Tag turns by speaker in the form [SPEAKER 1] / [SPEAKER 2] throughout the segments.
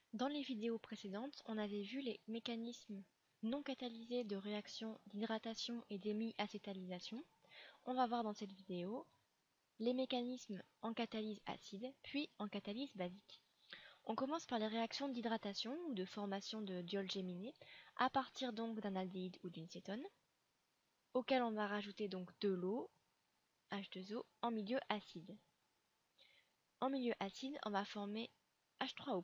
[SPEAKER 1] Dans les vidéos précédentes, on avait vu les mécanismes non catalysés de réaction d'hydratation et d'émi-acétalisation. On va voir dans cette vidéo les mécanismes en catalyse acide, puis en catalyse basique. On commence par les réactions d'hydratation ou de formation de diols géminés à partir donc d'un aldéhyde ou d'une cétone, auquel on va rajouter donc de l'eau, H2O, en milieu acide. En milieu acide, on va former H3O+,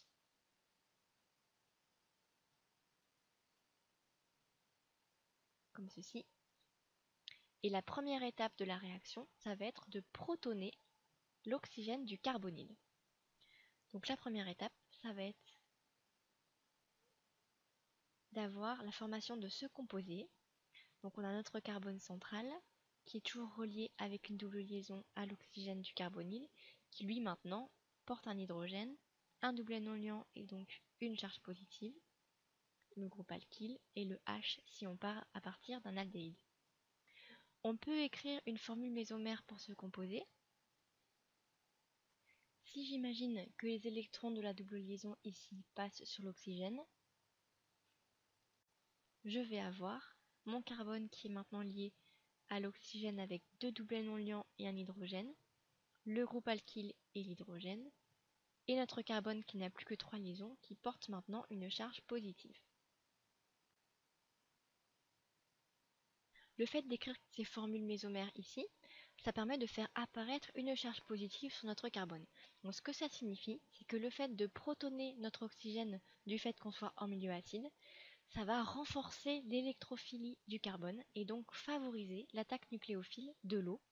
[SPEAKER 1] comme ceci. Et la première étape de la réaction, ça va être de protoner l'oxygène du carbonyle. Donc la première étape, ça va être d'avoir la formation de ce composé. Donc on a notre carbone central qui est toujours relié avec une double liaison à l'oxygène du carbonyle, qui lui maintenant porte un hydrogène, un doublet non liant et donc une charge positive, le groupe alkyle, et le H si on part à partir d'un aldéhyde. On peut écrire une formule mésomère pour ce composé. Si j'imagine que les électrons de la double liaison ici passent sur l'oxygène, je vais avoir mon carbone qui est maintenant lié à l'oxygène avec deux doublets non liants et un hydrogène, le groupe alkyle et l'hydrogène, et notre carbone qui n'a plus que 3 liaisons qui porte maintenant une charge positive. Le fait d'écrire ces formules mésomères ici, ça permet de faire apparaître une charge positive sur notre carbone. Donc ce que ça signifie, c'est que le fait de protoner notre oxygène du fait qu'on soit en milieu acide, ça va renforcer l'électrophilie du carbone et donc favoriser l'attaque nucléophile de l'eau,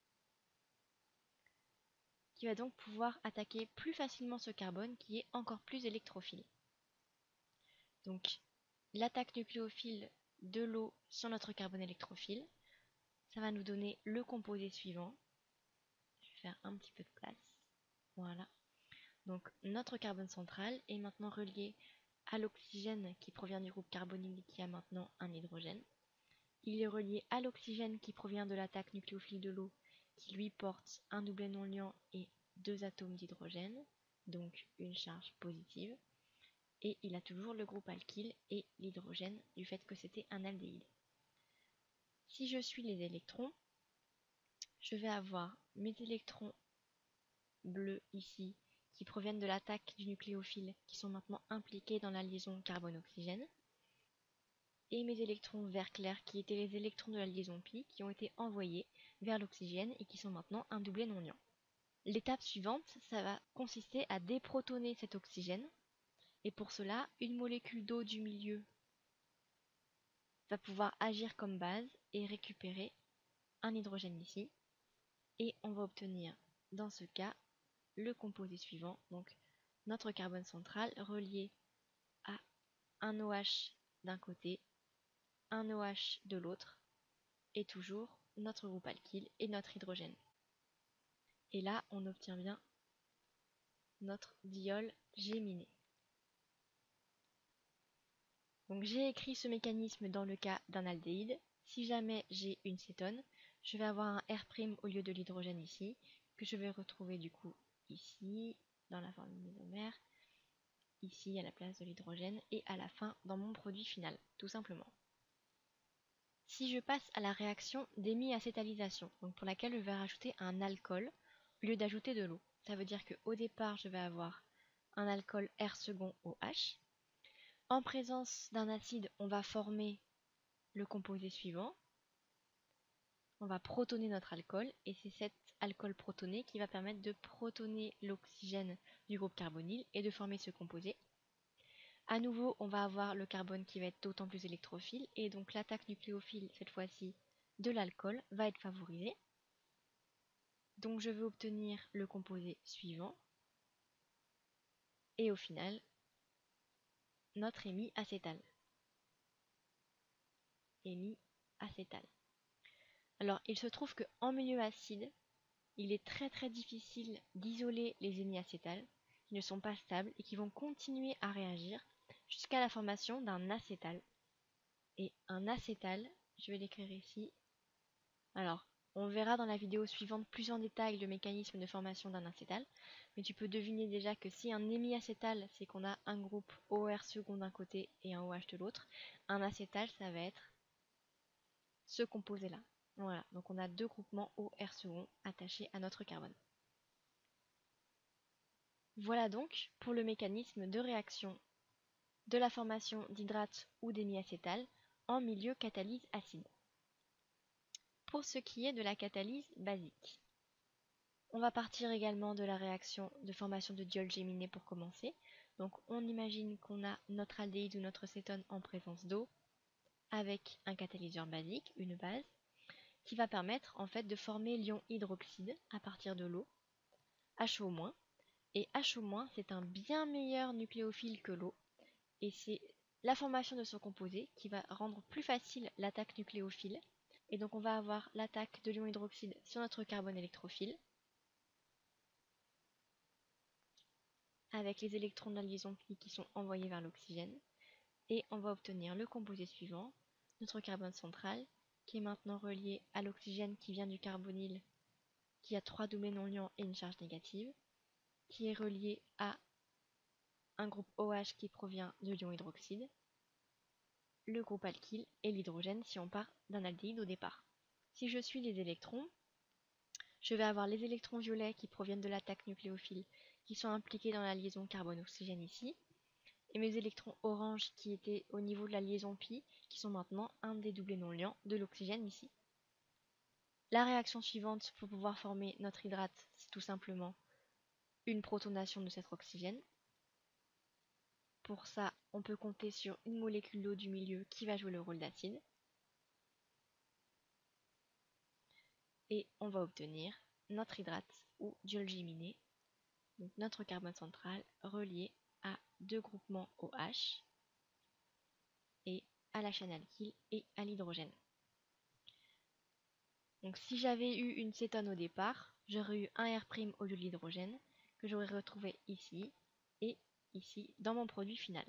[SPEAKER 1] qui va donc pouvoir attaquer plus facilement ce carbone qui est encore plus électrophile. Donc l'attaque nucléophile de l'eau sur notre carbone électrophile, ça va nous donner le composé suivant. Je vais faire un petit peu de place. Voilà. Donc notre carbone central est maintenant relié à l'oxygène qui provient du groupe carbonyle qui a maintenant un hydrogène. Il est relié à l'oxygène qui provient de l'attaque nucléophile de l'eau qui lui porte un doublet non liant et deux atomes d'hydrogène, donc une charge positive. Et il a toujours le groupe alkyle et l'hydrogène du fait que c'était un aldéhyde. Si je suis les électrons, je vais avoir mes électrons bleus ici qui proviennent de l'attaque du nucléophile qui sont maintenant impliqués dans la liaison carbone-oxygène, et mes électrons vert clair qui étaient les électrons de la liaison pi qui ont été envoyés vers l'oxygène et qui sont maintenant un doublet non liant. L'étape suivante, ça va consister à déprotoner cet oxygène, et pour cela, une molécule d'eau du milieu va pouvoir agir comme base et récupérer un hydrogène ici, et on va obtenir dans ce cas le composé suivant, donc notre carbone central relié à un OH d'un côté, un OH de l'autre, et toujours notre groupe alkyle et notre hydrogène. Et là, on obtient bien notre diol géminé. Donc j'ai écrit ce mécanisme dans le cas d'un aldéhyde. Si jamais j'ai une cétone, je vais avoir un R' au lieu de l'hydrogène ici, que je vais retrouver du coup ici, dans la forme mésomère, ici à la place de l'hydrogène, et à la fin dans mon produit final, tout simplement. Si je passe à la réaction d'émi-acétalisation, donc pour laquelle je vais rajouter un alcool au lieu d'ajouter de l'eau, ça veut dire qu'au départ je vais avoir un alcool R2OH. En présence d'un acide, on va former le composé suivant. On va protoner notre alcool et c'est cet alcool protoné qui va permettre de protoner l'oxygène du groupe carbonyle et de former ce composé. À nouveau, on va avoir le carbone qui va être d'autant plus électrophile et donc l'attaque nucléophile, cette fois-ci, de l'alcool va être favorisée. Donc je vais obtenir le composé suivant et au final, notre émi-acétal. Émi-acétal. Alors, il se trouve qu'en milieu acide, il est très difficile d'isoler les émiacétals qui ne sont pas stables et qui vont continuer à réagir jusqu'à la formation d'un acétal. Et un acétal, je vais l'écrire ici. Alors, On verra dans la vidéo suivante plus en détail le mécanisme de formation d'un acétal, mais tu peux deviner déjà que si un hémiacétal, c'est qu'on a un groupe OR second d'un côté et un OH de l'autre, un acétal, ça va être ce composé-là. Voilà, donc on a deux groupements OR second attachés à notre carbone. Voilà donc pour le mécanisme de réaction de la formation d'hydrate ou d'hémiacétal en milieu catalyse acide. Pour ce qui est de la catalyse basique, on va partir également de la réaction de formation de diol géminé pour commencer. Donc on imagine qu'on a notre aldéhyde ou notre cétone en présence d'eau avec un catalyseur basique, une base, qui va permettre en fait de former l'ion hydroxyde à partir de l'eau, HO-. Et HO- c'est un bien meilleur nucléophile que l'eau, et c'est la formation de ce composé qui va rendre plus facile l'attaque nucléophile. Et donc on va avoir l'attaque de l'ion hydroxyde sur notre carbone électrophile, avec les électrons de la liaison pi qui sont envoyés vers l'oxygène. Et on va obtenir le composé suivant, notre carbone central, qui est maintenant relié à l'oxygène qui vient du carbonyle, qui a 3 doublés non liants et une charge négative, qui est relié à un groupe OH qui provient de l'ion hydroxyde, le groupe alkyle et l'hydrogène si on part d'un aldéhyde au départ. Si je suis les électrons, je vais avoir les électrons violets qui proviennent de l'attaque nucléophile qui sont impliqués dans la liaison carbone-oxygène ici, et mes électrons orange qui étaient au niveau de la liaison pi qui sont maintenant un des doublés non liants de l'oxygène ici. La réaction suivante pour pouvoir former notre hydrate, c'est tout simplement une protonation de cet oxygène. Pour ça, on peut compter sur une molécule d'eau du milieu qui va jouer le rôle d'acide. Et on va obtenir notre hydrate ou diol géminé, donc notre carbone central relié à deux groupements OH et à la chaîne alkyle et à l'hydrogène. Donc si j'avais eu une cétone au départ, j'aurais eu un R' au lieu de l'hydrogène que j'aurais retrouvé ici et ici dans mon produit final.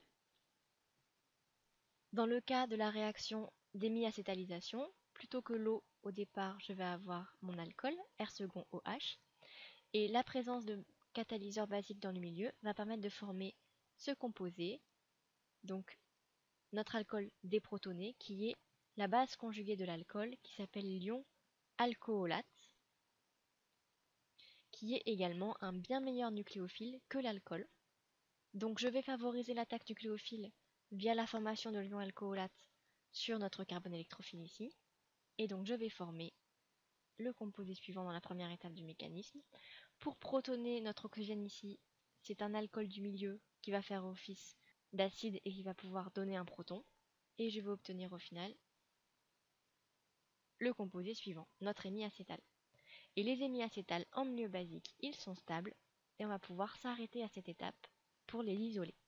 [SPEAKER 1] Dans le cas de la réaction d'hémiacétalisation, plutôt que l'eau au départ, je vais avoir mon alcool, R second OH, et la présence de catalyseurs basiques dans le milieu va permettre de former ce composé, donc notre alcool déprotoné, qui est la base conjuguée de l'alcool, qui s'appelle l'ion alcoolate, qui est également un bien meilleur nucléophile que l'alcool. Donc je vais favoriser l'attaque nucléophile via la formation de l'ion alcoolate sur notre carbone électrophile ici. Et donc je vais former le composé suivant dans la première étape du mécanisme. Pour protoner notre oxygène ici, c'est un alcool du milieu qui va faire office d'acide et qui va pouvoir donner un proton. Et je vais obtenir au final le composé suivant, notre hémiacétal. Et les hémiacétals en milieu basique, ils sont stables et on va pouvoir s'arrêter à cette étape pour les isoler.